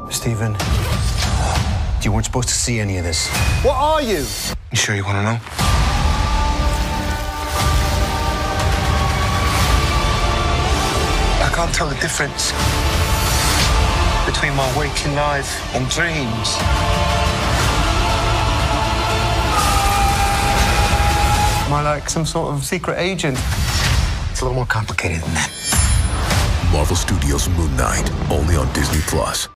Stephen, you weren't supposed to see any of this. What are you? You sure you want to know? I can't tell the difference between my waking life and dreams. Am I like some sort of secret agent? It's a little more complicated than that. Marvel Studios' Moon Knight, only on Disney+.